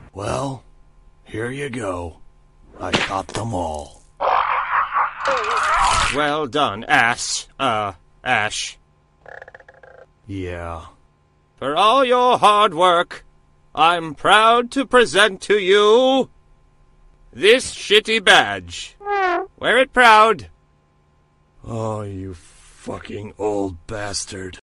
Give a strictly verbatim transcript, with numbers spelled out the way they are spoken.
Well, here you go. I caught them all. Well done, Ash. Uh, Ash. Yeah. For all your hard work, I'm proud to present to you this shitty badge. Wear it proud. Oh, you fucking old bastard.